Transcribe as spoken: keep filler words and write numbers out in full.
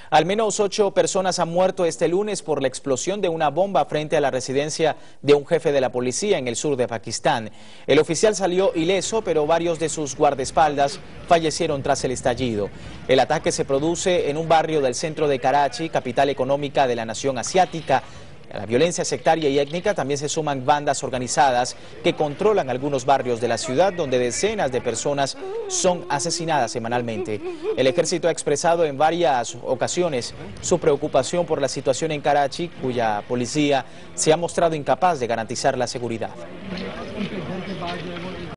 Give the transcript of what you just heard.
Al menos ocho personas han muerto este lunes por la explosión de una bomba frente a la residencia de un jefe de la policía en el sur de Pakistán. El oficial salió ileso, pero varios de sus guardaespaldas fallecieron tras el estallido. El ataque se produce en un barrio del centro de Karachi, capital económica de la nación asiática. A la violencia sectaria y étnica también se suman bandas organizadas que controlan algunos barrios de la ciudad, donde decenas de personas son asesinadas semanalmente. El ejército ha expresado en varias ocasiones su preocupación por la situación en Karachi, cuya policía se ha mostrado incapaz de garantizar la seguridad.